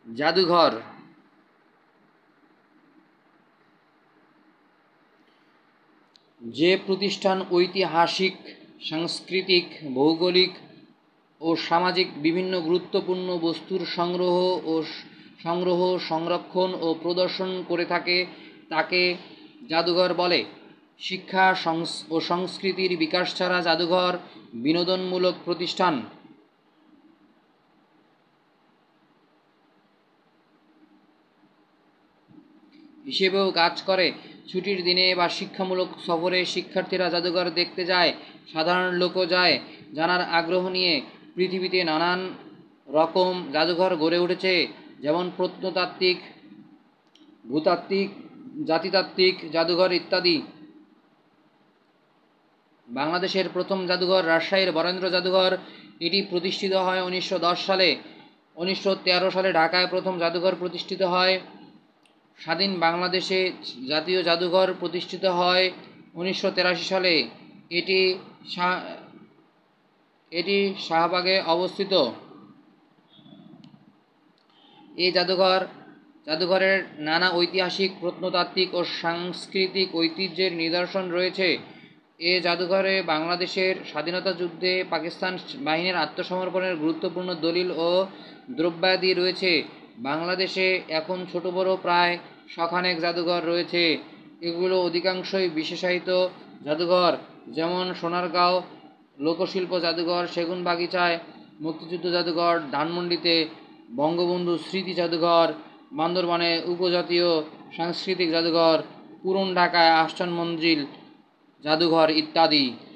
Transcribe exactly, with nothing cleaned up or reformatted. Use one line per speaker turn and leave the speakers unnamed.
জাদুঘর যে প্রতিষ্ঠান ঐতিহাসিক, সাংস্কৃতিক, ভৌগোলিক ও সামাজিক বিভিন্ন গুরুত্বপূর্ণ বস্তুর সংগ্রহ ও সংগ্রহ সংরক্ষণ ও প্রদর্শন করে থাকে তাকে জাদুঘর বলে। শিক্ষা ও সংস্কৃতির বিকাশ ছাড়া জাদুঘর বিনোদনমূলক প্রতিষ্ঠান হিসেবেও কাজ করে। ছুটির দিনে বা শিক্ষামূলক সফরে শিক্ষার্থীরা জাদুঘর দেখতে যায়, সাধারণ লোকও যায়। জানার আগ্রহ নিয়ে পৃথিবীতে নানান রকম জাদুঘর গড়ে উঠেছে, যেমন প্রত্নতাত্ত্বিক, ভূতাত্ত্বিক, জাতিতাত্ত্বিক জাদুঘর ইত্যাদি। বাংলাদেশের প্রথম জাদুঘর রাজশাহীর বরেন্দ্র জাদুঘর। এটি প্রতিষ্ঠিত হয় উনিশশো দশ সালে। উনিশশো তেরো সালে ঢাকায় প্রথম জাদুঘর প্রতিষ্ঠিত হয়। স্বাধীন বাংলাদেশে জাতীয় জাদুঘর প্রতিষ্ঠিত হয় উনিশশো তেরাশি সালে। এটি এটি শাহবাগে অবস্থিত। এই জাদুঘর জাদুঘরের নানা ঐতিহাসিক, প্রত্নতাত্ত্বিক ও সাংস্কৃতিক ঐতিহ্যের নিদর্শন রয়েছে। এ জাদুঘরে বাংলাদেশের স্বাধীনতা যুদ্ধে পাকিস্তান বাহিনীর আত্মসমর্পণের গুরুত্বপূর্ণ দলিল ও দ্রব্যাদি রয়েছে। বাংলাদেশে এখন ছোট বড় প্রায় শখানেক জাদুঘর রয়েছে। এগুলো অধিকাংশই বিশেষায়িত জাদুঘর, যেমন সোনারগাঁও লোকশিল্প জাদুঘর, সেগুনবাগিচায় মুক্তিযুদ্ধ জাদুঘর, ধানমন্ডিতে বঙ্গবন্ধু স্মৃতি জাদুঘর, বান্দরবানে উপজাতীয় সাংস্কৃতিক জাদুঘর, পুরান ঢাকায় আহসান মঞ্জিল জাদুঘর ইত্যাদি।